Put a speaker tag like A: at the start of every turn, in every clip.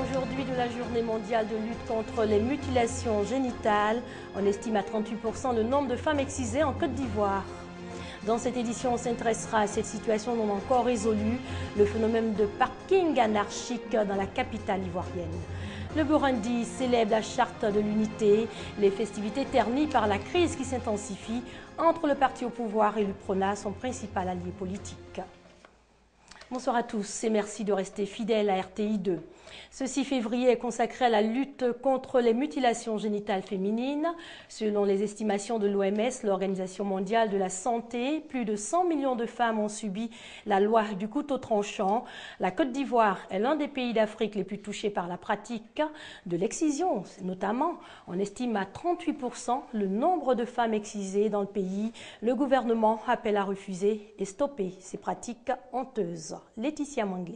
A: aujourd'hui de la journée mondiale de lutte contre les mutilations génitales. On estime à 38% le nombre de femmes excisées en Côte d'Ivoire. Dans cette édition, on s'intéressera à cette situation non encore résolue, le phénomène de parking anarchique dans la capitale ivoirienne. Le Burundi célèbre la charte de l'unité, les festivités ternies par la crise qui s'intensifie entre le parti au pouvoir et l'UPRONA, son principal allié politique. Bonsoir à tous et merci de rester fidèles à RTI 2. Ce 6 février est consacré à la lutte contre les mutilations génitales féminines. Selon les estimations de l'OMS, l'Organisation mondiale de la santé, plus de 100 millions de femmes ont subi la loi du couteau tranchant. La Côte d'Ivoire est l'un des pays d'Afrique les plus touchés par la pratique de l'excision. Notamment, on estime à 38% le nombre de femmes excisées dans le pays. Le gouvernement appelle à refuser et stopper ces pratiques honteuses. Laetitia Manglé.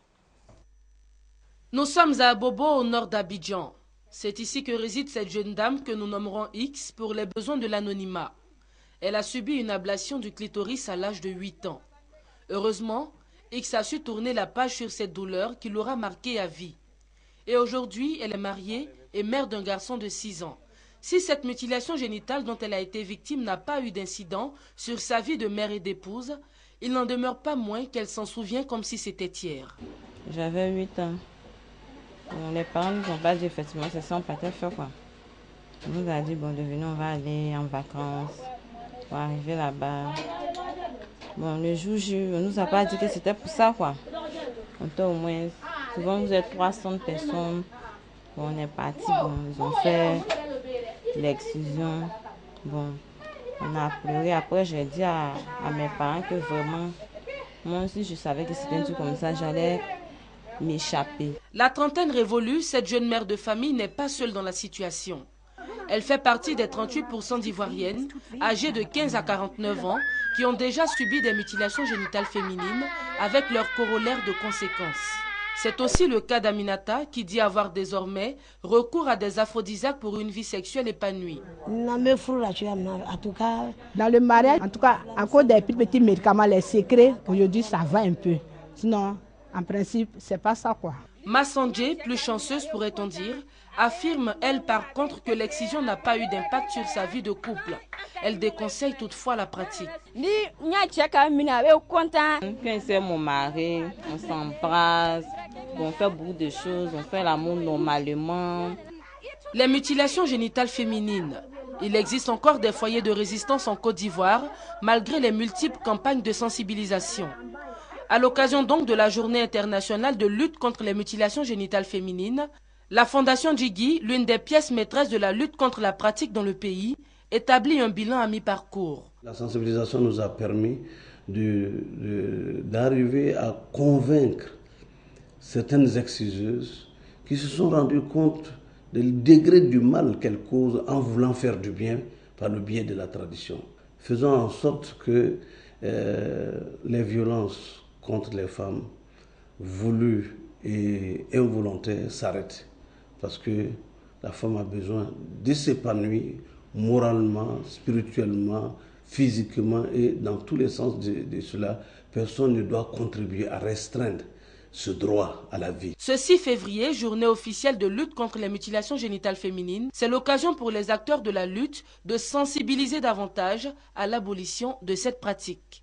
B: Nous sommes à Abobo, au nord d'Abidjan. C'est ici que réside cette jeune dame que nous nommerons X pour les besoins de l'anonymat. Elle a subi une ablation du clitoris à l'âge de 8 ans. Heureusement, X a su tourner la page sur cette douleur qui l'aura marquée à vie. Et aujourd'hui, elle est mariée et mère d'un garçon de 6 ans. Si cette mutilation génitale dont elle a été victime n'a pas eu d'incident sur sa vie de mère et d'épouse, il n'en demeure pas moins qu'elle s'en souvient comme si c'était hier.
C: J'avais 8 ans. Bon, les parents nous ont pas dit effectivement c'est ça on partait faire quoi. On nous a dit bon devenez on va aller en vacances. On va arriver là-bas. Bon le jour J, on nous a pas dit que c'était pour ça quoi. On était au moins, souvent vous êtes 300 personnes. Bon on est parti, bon ils ont fait l'excision. Bon on a pleuré. Après j'ai dit à mes parents que vraiment, moi aussi je savais que c'était un truc comme ça, j'allais m'échapper.
B: La trentaine révolue, cette jeune mère de famille n'est pas seule dans la situation. Elle fait partie des 38% d'Ivoiriennes âgées de 15 à 49 ans qui ont déjà subi des mutilations génitales féminines avec leurs corollaires de conséquences. C'est aussi le cas d'Aminata qui dit avoir désormais recours à des aphrodisiaques pour une vie sexuelle épanouie.
D: Dans le mariage, en tout cas, à cause des petits médicaments, les secrets, aujourd'hui ça va un peu. Sinon, en principe, c'est pas ça quoi.
B: Massandje, plus chanceuse pourrait-on dire, affirme elle par contre que l'excision n'a pas eu d'impact sur sa vie de couple. Elle déconseille toutefois la pratique.
C: Quand c'est mon mari, on s'embrasse, on fait beaucoup de choses, on fait l'amour normalement.
B: Les mutilations génitales féminines. Il existe encore des foyers de résistance en Côte d'Ivoire, malgré les multiples campagnes de sensibilisation. À l'occasion donc de la journée internationale de lutte contre les mutilations génitales féminines, la Fondation Djigui, l'une des pièces maîtresses de la lutte contre la pratique dans le pays, établit un bilan à mi-parcours.
E: La sensibilisation nous a permis d'arriver à convaincre certaines exciseuses qui se sont rendues compte du degré du mal qu'elles causent en voulant faire du bien par le biais de la tradition. Faisons en sorte que les violences contre les femmes, voulues et involontaires, s'arrêtent. Parce que la femme a besoin de s'épanouir moralement, spirituellement, physiquement et dans tous les sens de cela. Personne ne doit contribuer à restreindre ce droit à la vie.
B: Ce 6 février, journée officielle de lutte contre les mutilations génitales féminines, c'est l'occasion pour les acteurs de la lutte de sensibiliser davantage à l'abolition de cette pratique.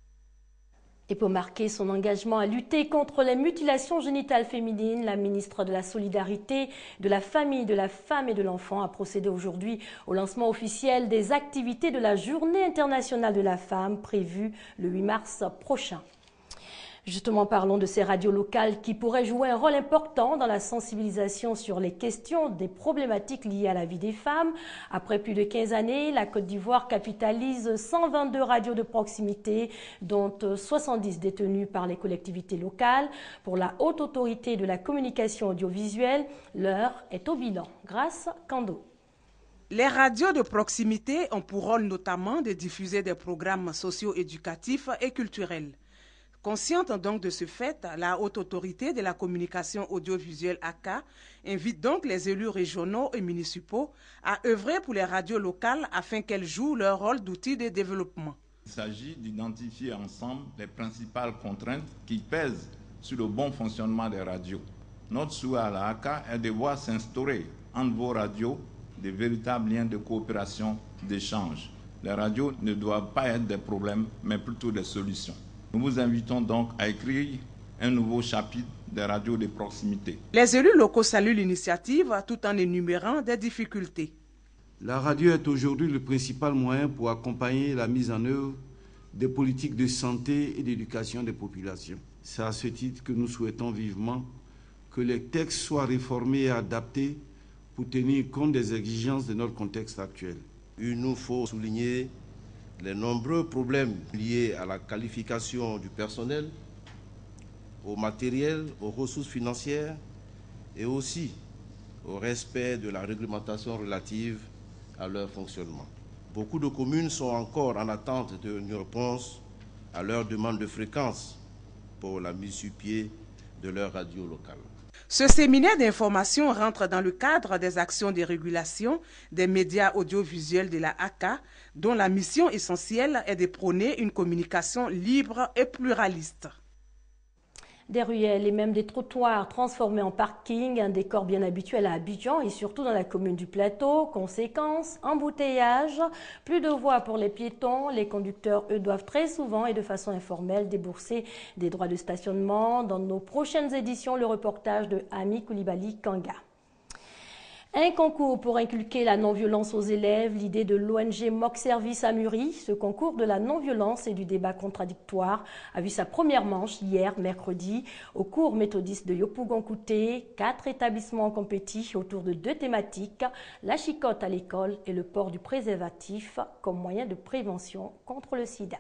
A: Et pour marquer son engagement à lutter contre les mutilations génitales féminines, la ministre de la Solidarité, de la Famille, de la Femme et de l'Enfant a procédé aujourd'hui au lancement officiel des activités de la Journée internationale de la femme prévue le 8 mars prochain. Justement, parlons de ces radios locales qui pourraient jouer un rôle important dans la sensibilisation sur les questions des problématiques liées à la vie des femmes. Après plus de 15 années, la Côte d'Ivoire capitalise 122 radios de proximité, dont 70 détenues par les collectivités locales. Pour la Haute Autorité de la Communication Audiovisuelle, l'heure est au bilan. Grâce Kando.
F: Les radios de proximité ont pour rôle notamment de diffuser des programmes socio-éducatifs et culturels. Consciente donc de ce fait, la Haute Autorité de la Communication Audiovisuelle ACA invite donc les élus régionaux et municipaux à œuvrer pour les radios locales afin qu'elles jouent leur rôle d'outil de développement.
G: Il s'agit d'identifier ensemble les principales contraintes qui pèsent sur le bon fonctionnement des radios. Notre souhait à la ACA est de voir s'instaurer entre vos radios de véritables liens de coopération, d'échange. Les radios ne doivent pas être des problèmes, mais plutôt des solutions. Nous vous invitons donc à écrire un nouveau chapitre des radios de proximité.
F: Les élus locaux saluent l'initiative tout en énumérant des difficultés.
E: La radio est aujourd'hui le principal moyen pour accompagner la mise en œuvre des politiques de santé et d'éducation des populations. C'est à ce titre que nous souhaitons vivement que les textes soient réformés et adaptés pour tenir compte des exigences de notre contexte actuel.
H: Il nous faut souligner les nombreux problèmes liés à la qualification du personnel, au matériel, aux ressources financières et aussi au respect de la réglementation relative à leur fonctionnement. Beaucoup de communes sont encore en attente d'une réponse à leur demande de fréquence pour la mise sur pied de leur radio locale.
F: Ce séminaire d'information rentre dans le cadre des actions de régulation des médias audiovisuels de la ACA, dont la mission essentielle est de prôner une communication libre et pluraliste.
A: Des ruelles et même des trottoirs transformés en parking, un décor bien habituel à Abidjan et surtout dans la commune du Plateau. Conséquence, embouteillage, plus de voies pour les piétons. Les conducteurs, eux, doivent très souvent et de façon informelle débourser des droits de stationnement. Dans nos prochaines éditions, le reportage de Ami Koulibaly Kanga. Un concours pour inculquer la non-violence aux élèves, l'idée de l'ONG Mock Service a mûri. Ce concours de la non-violence et du débat contradictoire a vu sa première manche hier, mercredi, au cours méthodiste de Yopougon-Kouté. 4 établissements ont compétit autour de 2 thématiques, la chicotte à l'école et le port du préservatif comme moyen de prévention contre le sida.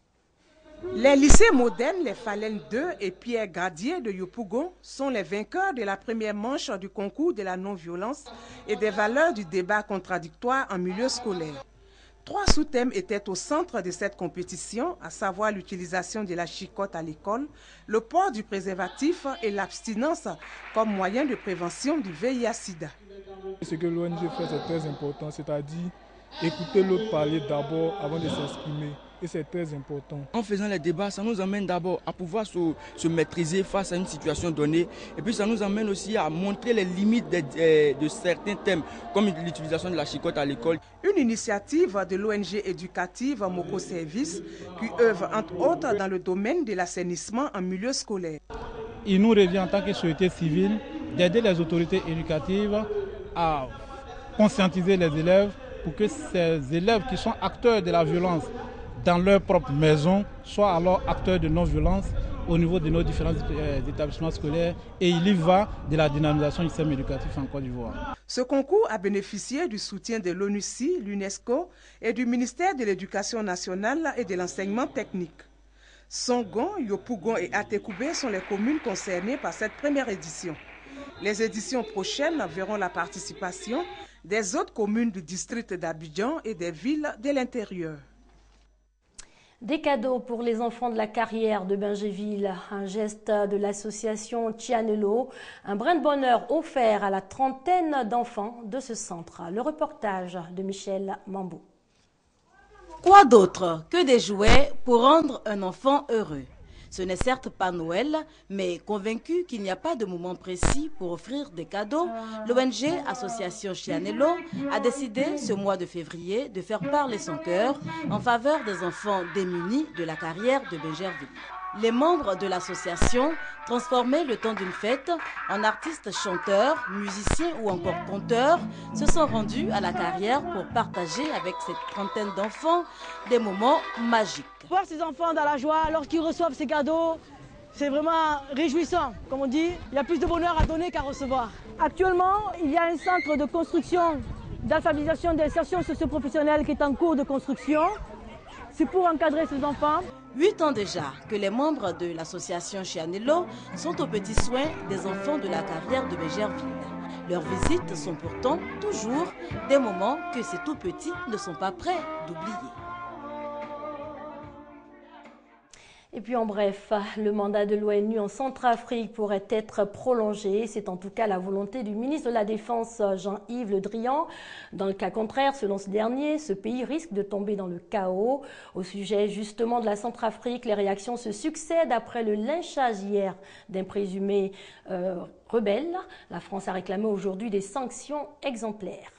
F: Les lycées modernes, les Phalènes 2 et Pierre Gadier de Yopougon sont les vainqueurs de la première manche du concours de la non-violence et des valeurs du débat contradictoire en milieu scolaire. 3 sous-thèmes étaient au centre de cette compétition, à savoir l'utilisation de la chicotte à l'école, le port du préservatif et l'abstinence comme moyen de prévention du VIH-Sida.
I: Ce que l'ONG fait, c'est très important, c'est-à-dire écouter l'autre parler d'abord avant de s'exprimer. Et c'est très important.
J: En faisant les débats, ça nous amène d'abord à pouvoir se maîtriser face à une situation donnée. Et puis ça nous amène aussi à montrer les limites de certains thèmes, comme l'utilisation de la chicotte à l'école.
F: Une initiative de l'ONG éducative Moko Service qui œuvre entre autres dans le domaine de l'assainissement en milieu scolaire.
I: Il nous revient en tant que société civile d'aider les autorités éducatives à conscientiser les élèves pour que ces élèves qui sont acteurs de la violence dans leur propre maison, soient alors acteurs de non-violence au niveau de nos différents établissements scolaires. Et il y va de la dynamisation du système éducatif en Côte d'Ivoire.
F: Ce concours a bénéficié du soutien de l'ONUCI, l'UNESCO et du ministère de l'Éducation nationale et de l'enseignement technique. Songon, Yopougon et Atekoubé sont les communes concernées par cette première édition. Les éditions prochaines verront la participation des autres communes du district d'Abidjan et des villes de l'intérieur.
A: Des cadeaux pour les enfants de la carrière de Bingéville, un geste de l'association Tianelo, un brin de bonheur offert à la trentaine d'enfants de ce centre. Le reportage de Michel Mambou.
K: Quoi d'autre que des jouets pour rendre un enfant heureux? Ce n'est certes pas Noël, mais convaincu qu'il n'y a pas de moment précis pour offrir des cadeaux, l'ONG Association Chianello a décidé ce mois de février de faire parler son cœur en faveur des enfants démunis de la carrière de Bingerville. Les membres de l'association, transformés le temps d'une fête en artistes chanteurs, musiciens ou encore conteurs, se sont rendus à la carrière pour partager avec cette trentaine d'enfants des moments magiques.
L: Voir ces enfants dans la joie lorsqu'ils reçoivent ces cadeaux, c'est vraiment réjouissant. Comme on dit, il y a plus de bonheur à donner qu'à recevoir. Actuellement, il y a un centre de construction, d'alphabétisation, d'insertion socio-professionnelle qui est en cours de construction. C'est pour encadrer ces enfants.
K: 8 ans déjà que les membres de l'association Chianello sont aux petits soins des enfants de la carrière de Bingerville. Leurs visites sont pourtant toujours des moments que ces tout petits ne sont pas prêts d'oublier.
A: Et puis en bref, le mandat de l'ONU en Centrafrique pourrait être prolongé. C'est en tout cas la volonté du ministre de la Défense Jean-Yves Le Drian. Dans le cas contraire, selon ce dernier, ce pays risque de tomber dans le chaos. Au sujet justement de la Centrafrique, les réactions se succèdent après le lynchage hier d'un présumé rebelle. La France a réclamé aujourd'hui des sanctions exemplaires.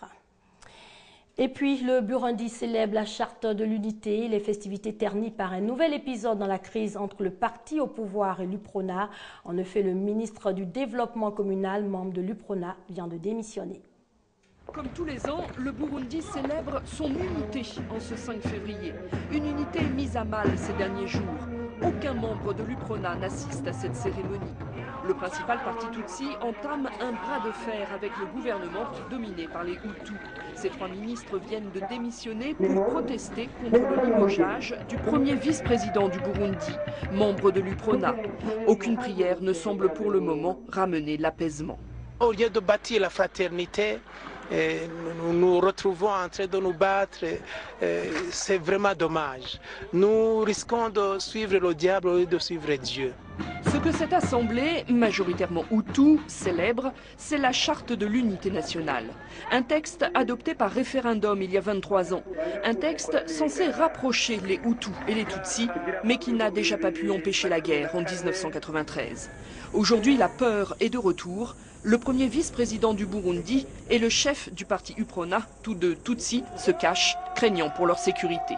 A: Et puis, le Burundi célèbre la charte de l'unité, les festivités ternies par un nouvel épisode dans la crise entre le parti au pouvoir et l'UPRONA. En effet, le ministre du Développement communal, membre de l'UPRONA, vient de démissionner.
M: Comme tous les ans, le Burundi célèbre son unité en ce 5 février. Une unité mise à mal ces derniers jours. Aucun membre de l'UPRONA n'assiste à cette cérémonie. Le principal parti Tutsi entame un bras de fer avec le gouvernement dominé par les Hutus. Ces 3 ministres viennent de démissionner pour protester contre le limogeage du premier vice-président du Burundi, membre de l'UPRONA. Aucune prière ne semble pour le moment ramener l'apaisement.
N: Au lieu de bâtir la fraternité, nous nous retrouvons en train de nous battre, c'est vraiment dommage. Nous risquons de suivre le diable au lieu de suivre Dieu.
M: Ce que cette assemblée, majoritairement Hutu, célèbre, c'est la charte de l'unité nationale. Un texte adopté par référendum il y a 23 ans. Un texte censé rapprocher les Hutus et les Tutsis, mais qui n'a déjà pas pu empêcher la guerre en 1993. Aujourd'hui, la peur est de retour. Le premier vice-président du Burundi et le chef du parti UPRONA, tous deux Tutsis, se cachent, craignant pour leur sécurité.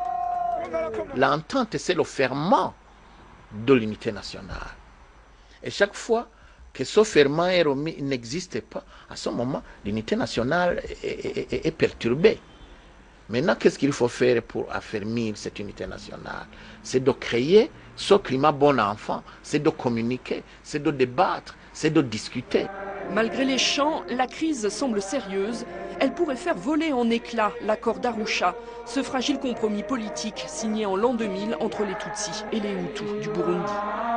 O: L'entente, c'est le ferment de l'unité nationale. Et chaque fois que ce ferment n'existe pas, à ce moment, l'unité nationale est perturbée. Maintenant, qu'est-ce qu'il faut faire pour affermir cette unité nationale? C'est de créer ce climat bon enfant, c'est de communiquer, c'est de débattre, c'est de discuter.
M: Malgré les chants, la crise semble sérieuse. Elle pourrait faire voler en éclats l'accord d'Arusha, ce fragile compromis politique signé en l'an 2000 entre les Tutsis et les Hutus du Burundi.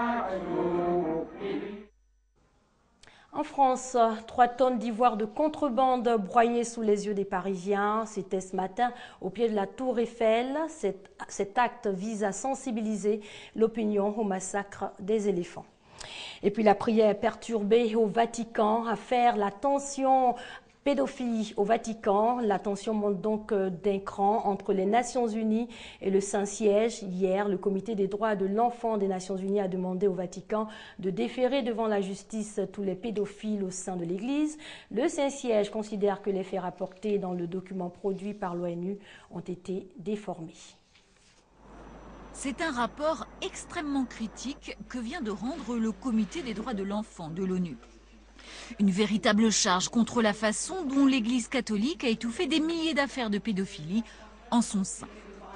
A: En France, 3 tonnes d'ivoire de contrebande broyées sous les yeux des Parisiens. C'était ce matin au pied de la Tour Eiffel. Cet acte vise à sensibiliser l'opinion au massacre des éléphants. Et puis la prière perturbée au Vatican, affaire la tension pédophilie au Vatican. La tension monte donc d'un cran entre les Nations Unies et le Saint-Siège. Hier, le Comité des droits de l'enfant des Nations Unies a demandé au Vatican de déférer devant la justice tous les pédophiles au sein de l'Église. Le Saint-Siège considère que les faits rapportés dans le document produit par l'ONU ont été déformés.
P: C'est un rapport extrêmement critique que vient de rendre le Comité des droits de l'enfant de l'ONU. Une véritable charge contre la façon dont l'Église catholique a étouffé des milliers d'affaires de pédophilie en son sein.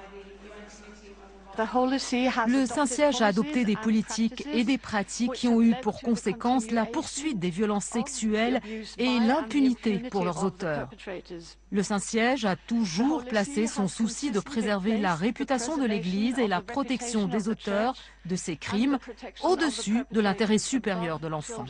Q: Le Saint-Siège a adopté des politiques et des pratiques qui ont eu pour conséquence la poursuite des violences sexuelles et l'impunité pour leurs auteurs. Le Saint-Siège a toujours placé son souci de préserver la réputation de l'Église et la protection des auteurs de ces crimes au-dessus de l'intérêt supérieur de l'enfant.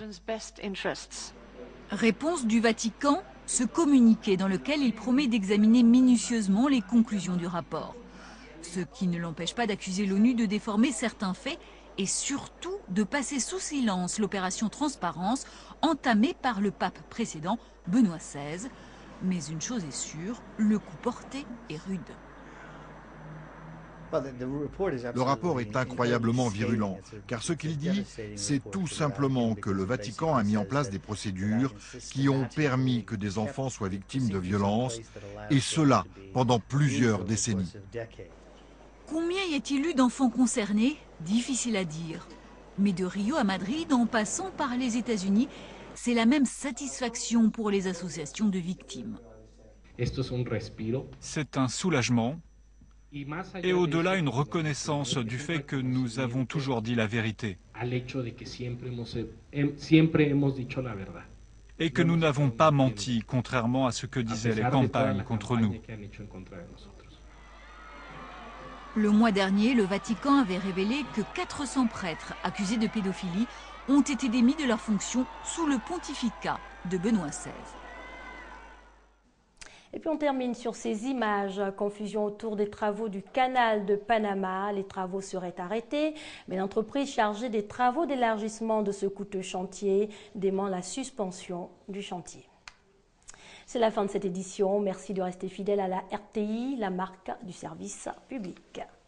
P: Réponse du Vatican, ce communiqué dans lequel il promet d'examiner minutieusement les conclusions du rapport. Ce qui ne l'empêche pas d'accuser l'ONU de déformer certains faits et surtout de passer sous silence l'opération Transparence entamée par le pape précédent, Benoît XVI. Mais une chose est sûre, le coup porté est rude.
R: Le rapport est incroyablement virulent, car ce qu'il dit, c'est tout simplement que le Vatican a mis en place des procédures qui ont permis que des enfants soient victimes de violences, et cela pendant plusieurs décennies.
P: Combien y a-t-il eu d'enfants concernés? Difficile à dire. Mais de Rio à Madrid, en passant par les États-Unis, c'est la même satisfaction pour les associations de victimes.
S: C'est un soulagement et au-delà une reconnaissance du fait que nous avons toujours dit la vérité et que nous n'avons pas menti, contrairement à ce que disaient les campagnes contre nous.
P: Le mois dernier, le Vatican avait révélé que 400 prêtres accusés de pédophilie ont été démis de leurs fonctions sous le pontificat de Benoît XVI.
A: Et puis on termine sur ces images. Confusion autour des travaux du canal de Panama. Les travaux seraient arrêtés, mais l'entreprise chargée des travaux d'élargissement de ce coûteux chantier dément la suspension du chantier. C'est la fin de cette édition. Merci de rester fidèle à la RTI, la marque du service public.